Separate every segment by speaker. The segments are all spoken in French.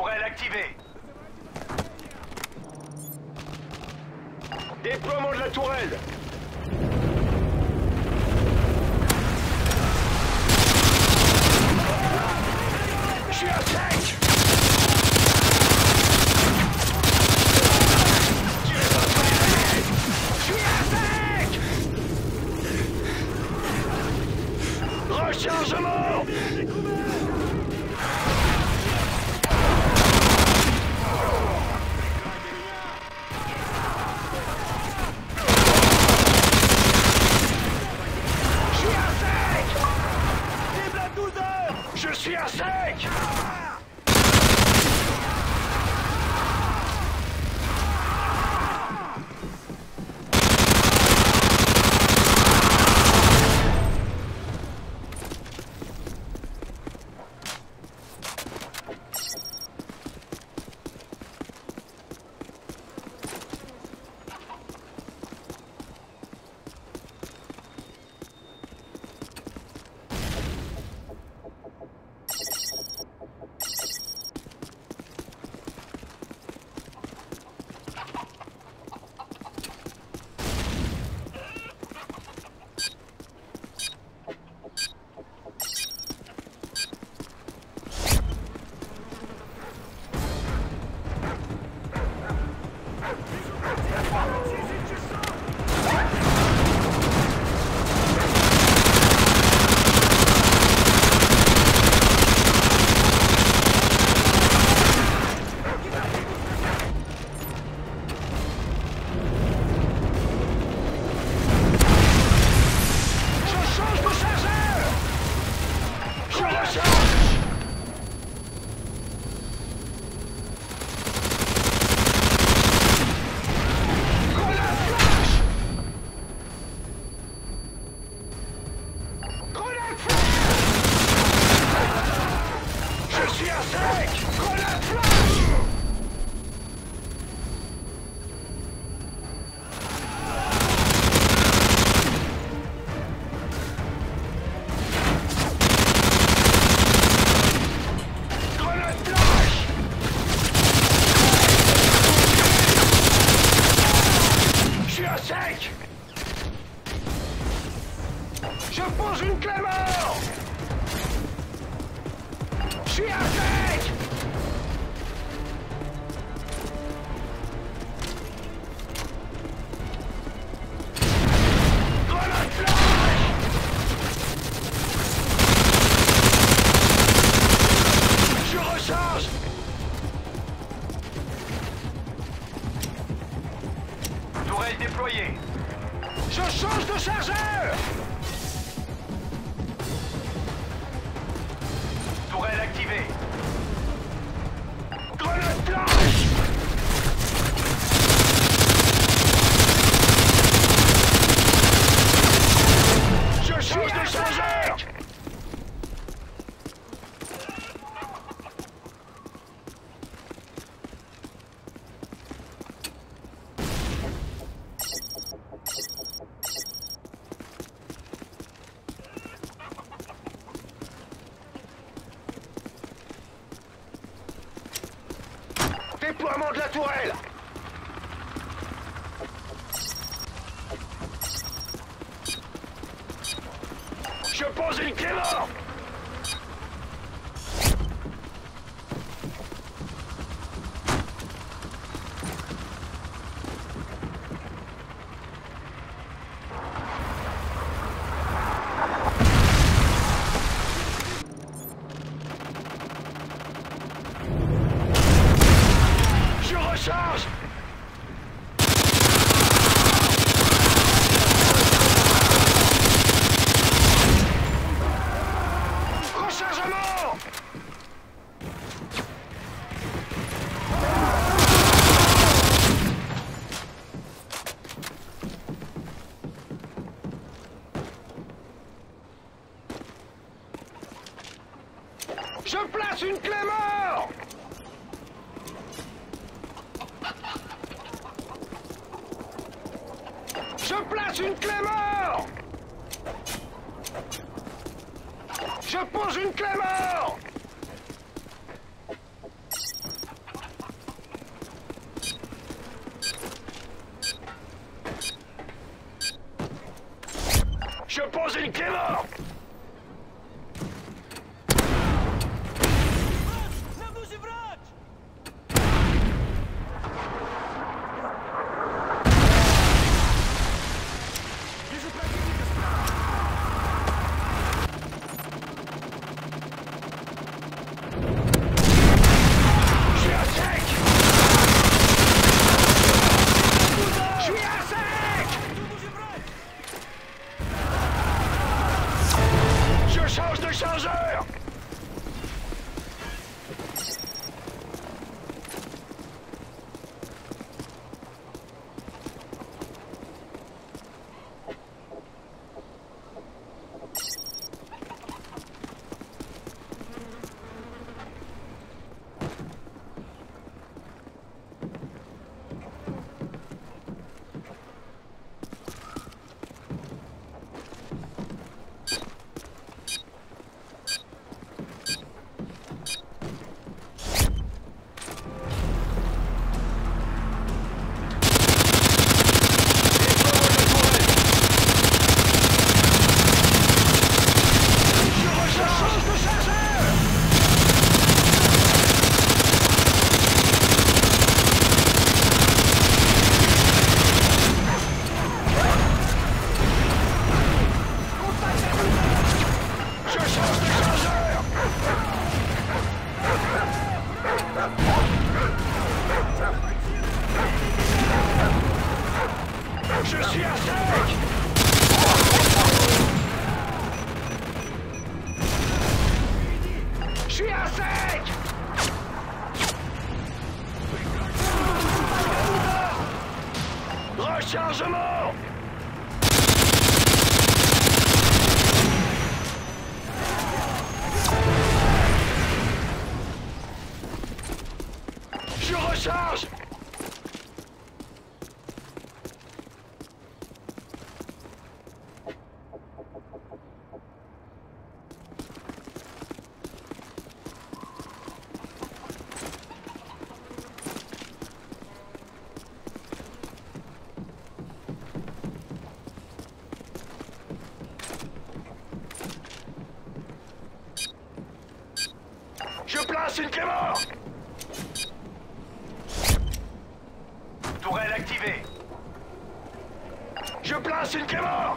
Speaker 1: Tourelle activée. Déploiement de la tourelle. Je suis à sec. Je suis à sec. Rechargement. Je suis à sec! Je pose une clé mort. Je suis à sec. Grenade flash. Je recharge. Tourelle déployée. Je change de chargeur. Tourelle activée. Grenade flash. Je change de chargeur. Déploiement de la tourelle. Je pose une clé mort. Je recharge. Rechargement. Je place une clé mort. Je place une clé mort. Je pose une clé mort. Je pose une clé mort. Chargeur! Je suis à sec! Je suis à sec! Rechargement! Je recharge! Je place une clé mort! Tourelle activée. Je place une clé mort!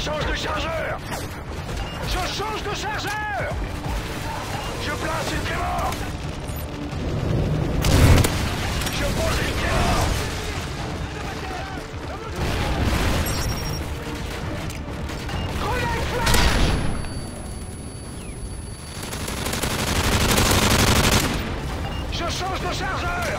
Speaker 1: change de chargeur. Je change de chargeur. Je place une clément. Je pose une clément. Grenade flash. Je change de chargeur.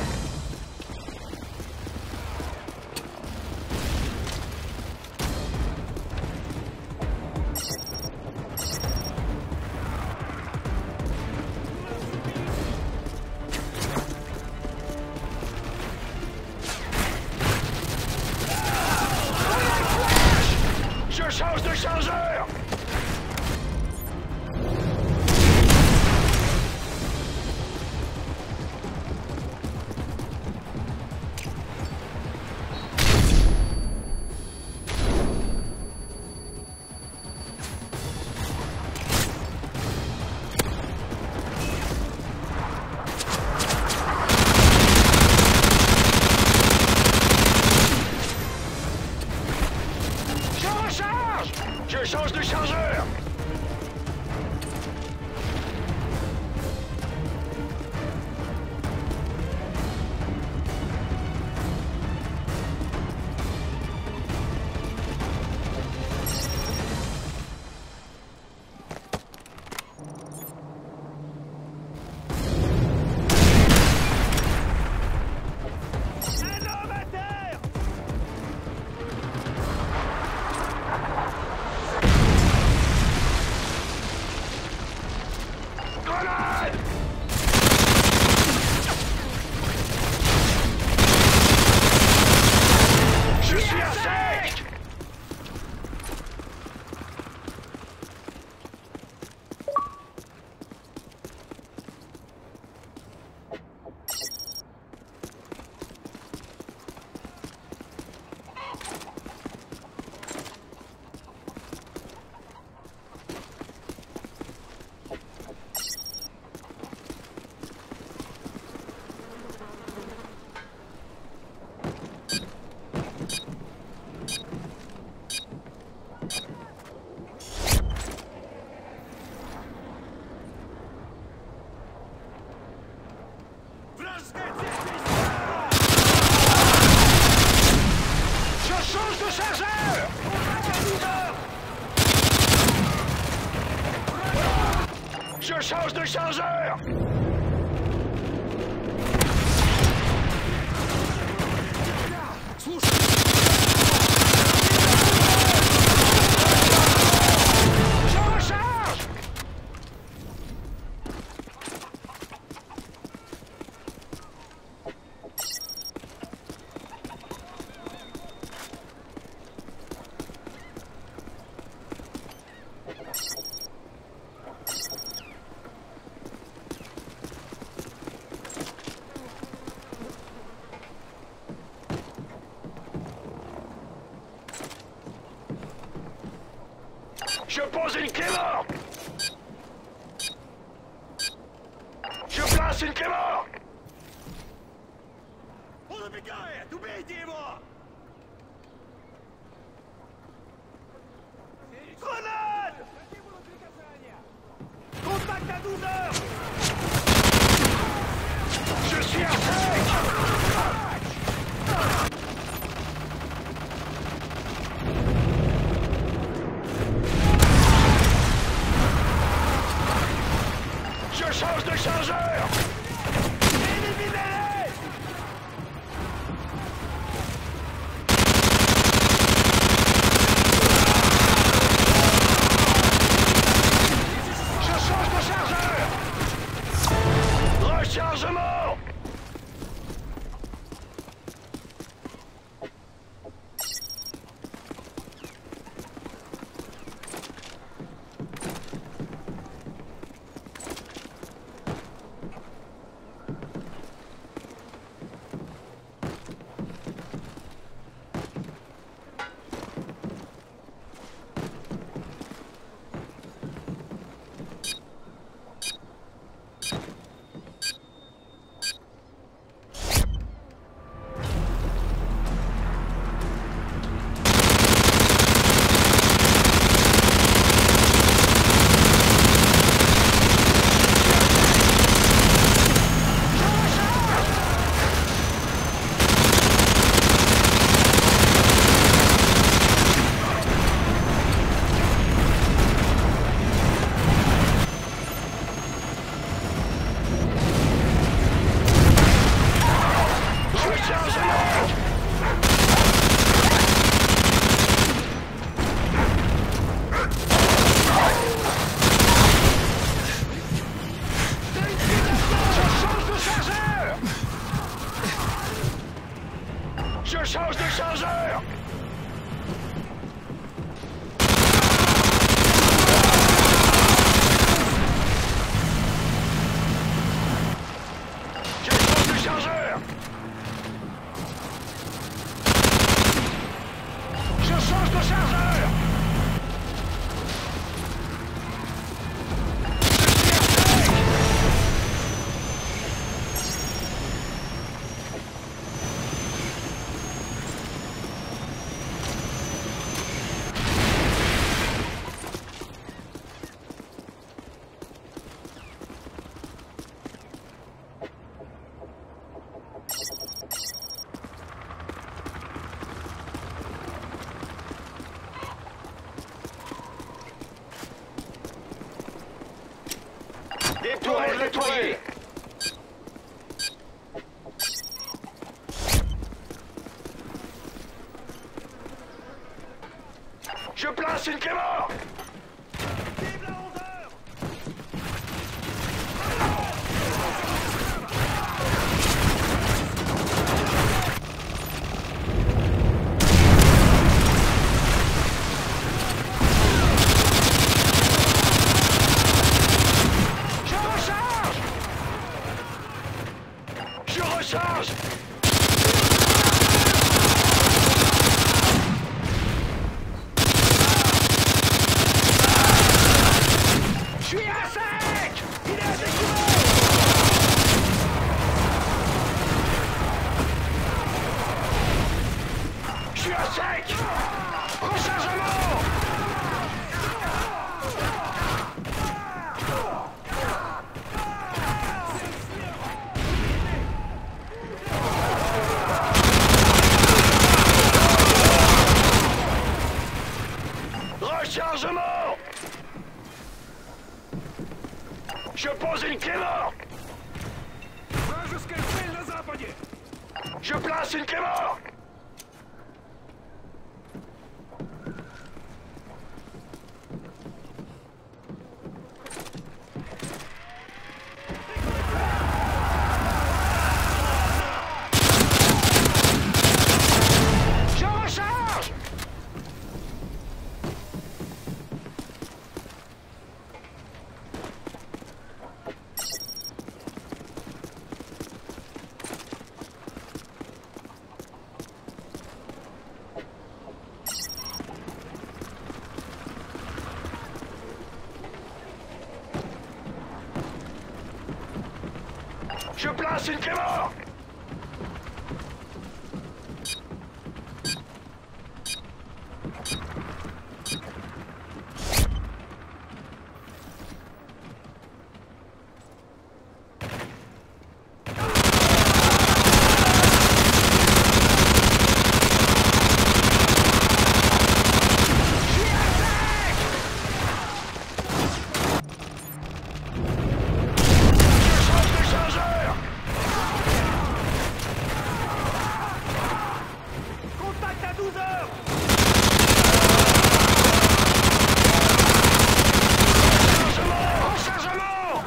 Speaker 1: Je change de chargeur. Je change de chargeur. Je suis à sec. Je change de chargeur. Je change de chargeur. Je recharge. Je pose une clément. Je place une clément.
Speaker 2: Grenade! Contact à 12 heures!
Speaker 1: Je suis à sec. Je change de chargeur.
Speaker 2: Éliminez-les!
Speaker 1: Je change de chargeur. Rechargement. Appareil nettoyé. Je place une Claymore.
Speaker 2: Vive la rondeur!
Speaker 1: Je recharge. Je recharge. Je suis à sec.
Speaker 2: Il est à découvert!
Speaker 1: Je suis à sec. Rechargement. Rechargement. Je pose une Claymore.
Speaker 2: Va jusqu'à celle на западе!
Speaker 1: Je place une Claymore. Je recharge. Je place une Claymore. Je change de chargeur.
Speaker 2: Contact à 12 heures!
Speaker 1: Rechargement. Rechargement.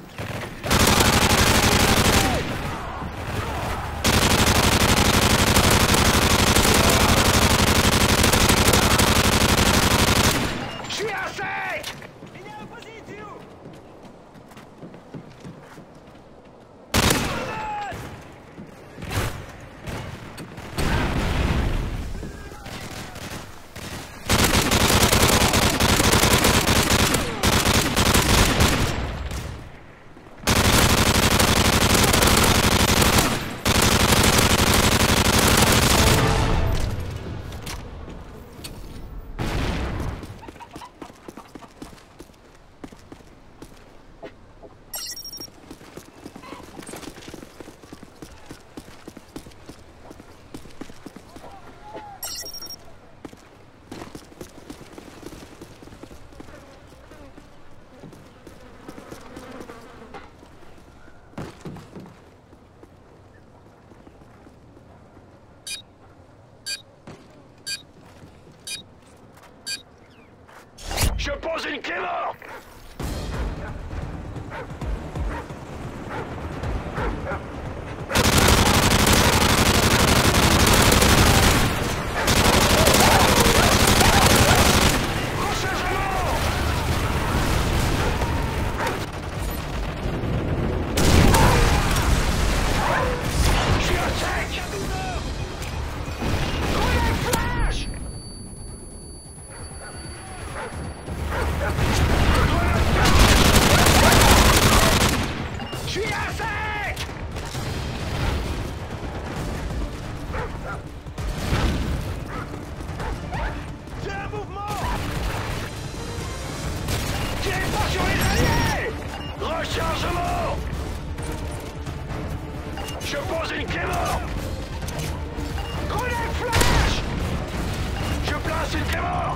Speaker 1: Je suis à sec.
Speaker 2: Меняю позицию!
Speaker 1: Je pose une Claymore. Rechargement. Je suis à sec. Grenade flash. Je suis à sec.
Speaker 2: J'ai un mouvement!
Speaker 1: Tirez pas sur les alliés. Rechargement. Je pose une Claymore. Grenade flash. Je place une Claymore.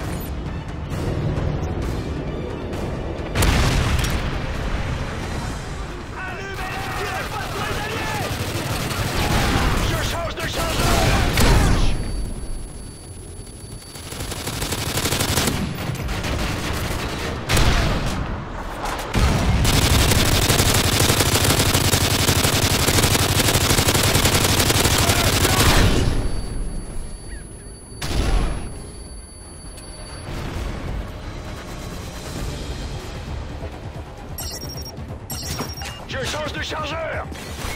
Speaker 1: Je change de chargeur.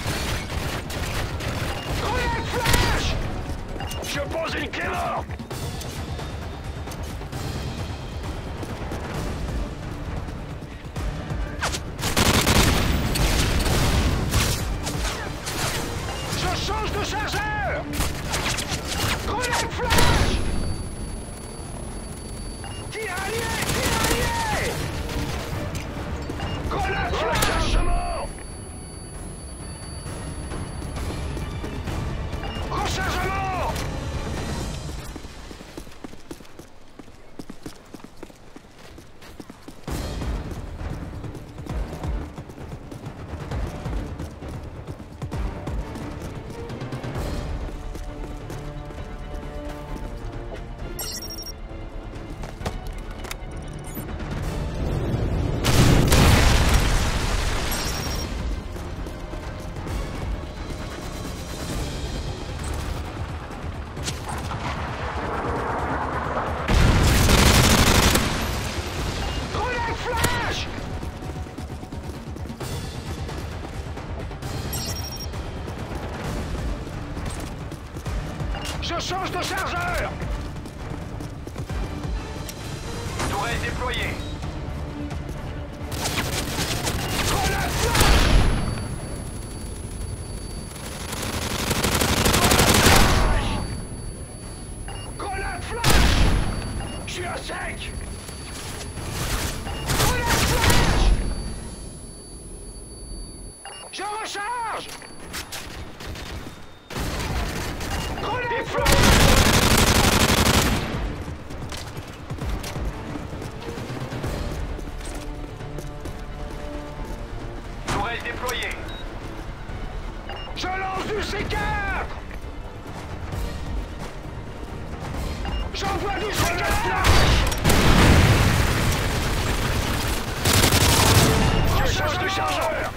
Speaker 1: Grenade flash. Je pose une clé morte. Je change de chargeur. Grenade flash. Tiraillé. Grenade flash. Rechargement. Je change de chargeur. Tourelle déployée. Grenade flash. Grenade flash. Je suis à sec. Grenade flash. Je recharge. Grenade flash. Tourelle déployée. Je lance du C4. J'envoie du C4. Je change de chargeur.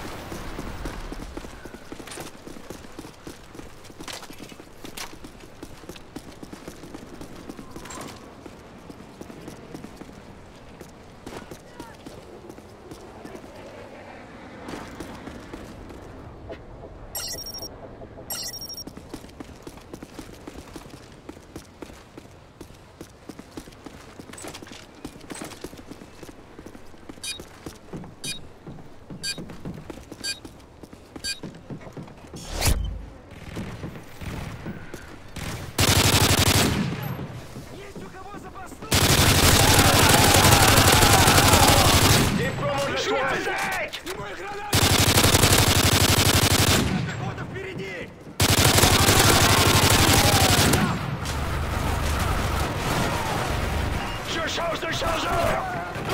Speaker 1: Je change de chargeur.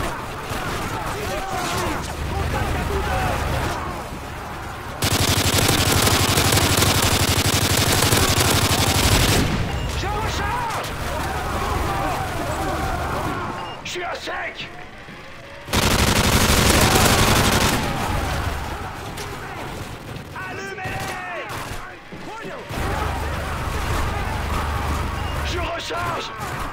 Speaker 1: Je recharge. Je suis à sec. Allumez-les. Je recharge.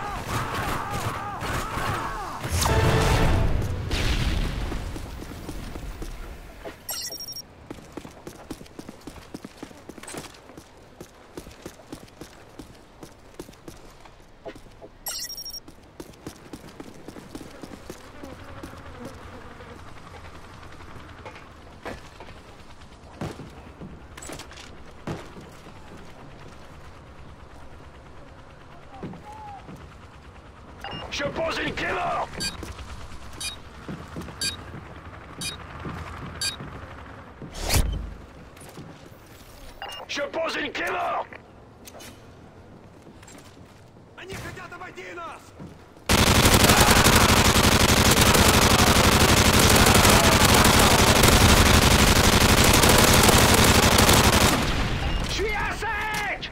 Speaker 1: Je pose une clé morte. Je pose une clé morte.
Speaker 2: Они хотят обойти нас!
Speaker 1: Je suis à sec.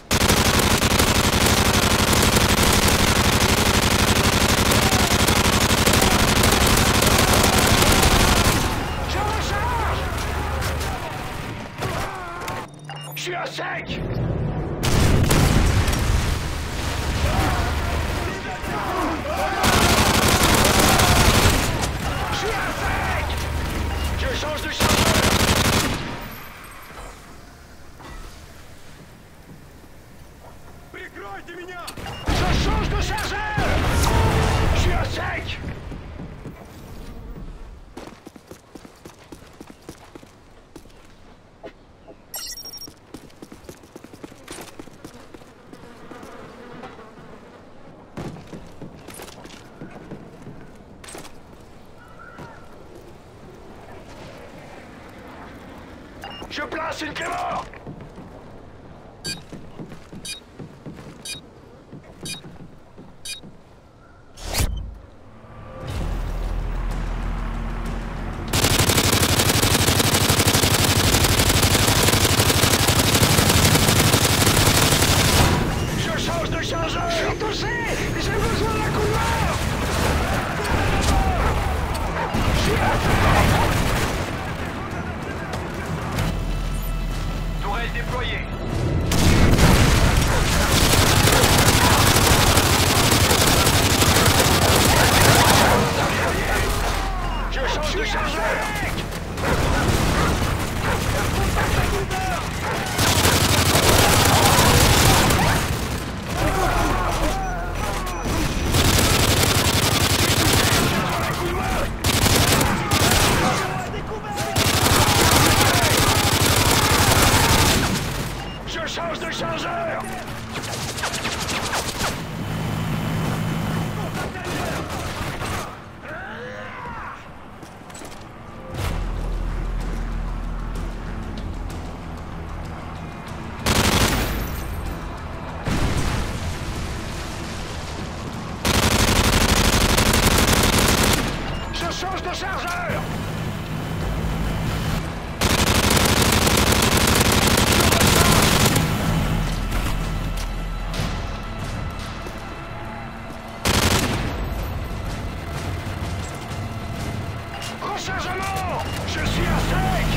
Speaker 1: Je recharge. Je suis à sec. Je place une Clément. Je change de chargeur. Je suis touché. J'ai besoin d'un coup de main. Je suis attaqué. Tourelle déployée. Je change de chargeur. Je change de chargeur. Je change de chargeur. Rechargement. Je suis à sec.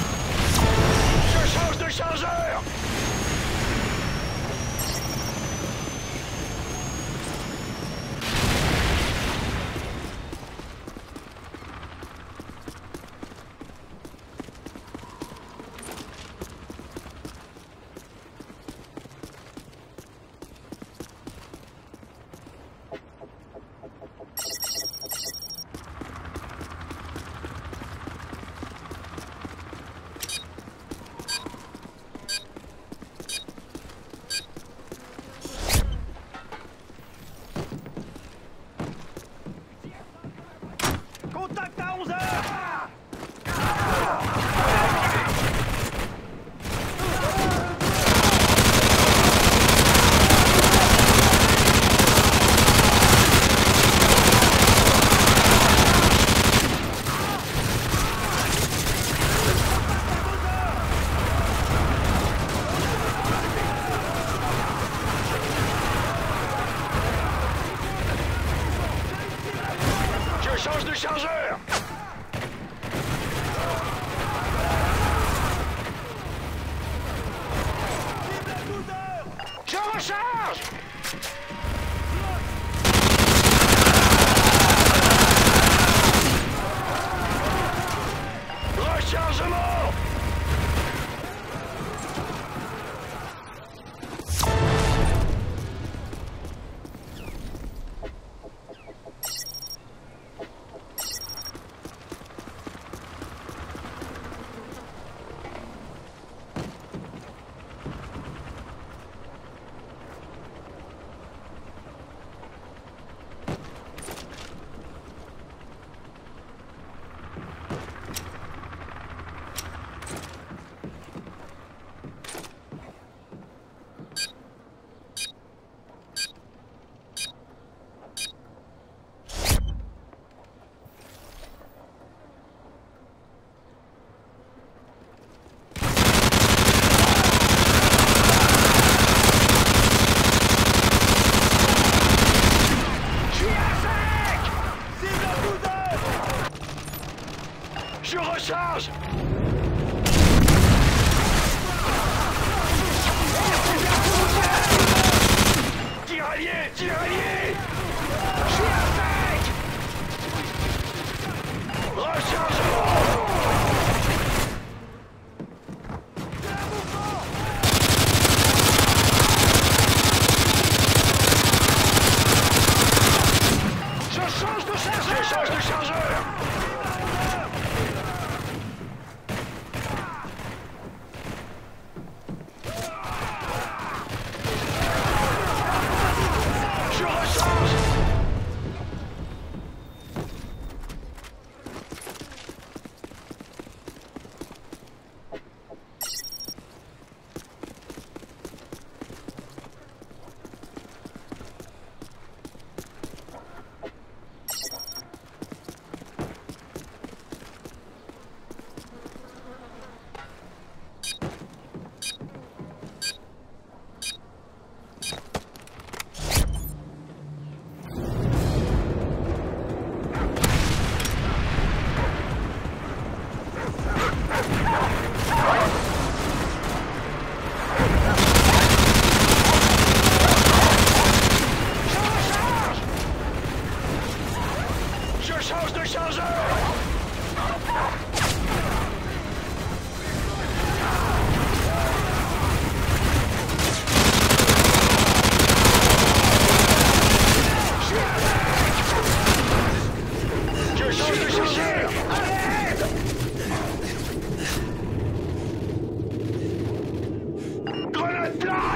Speaker 1: Je change de chargeur.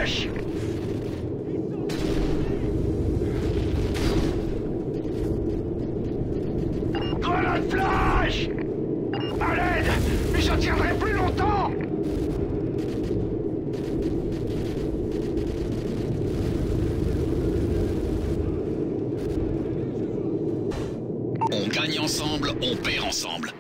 Speaker 1: flash! Grenade flash! À l'aide! Mais je tiendrai plus longtemps!
Speaker 3: On gagne ensemble, on perd ensemble. D'accord ?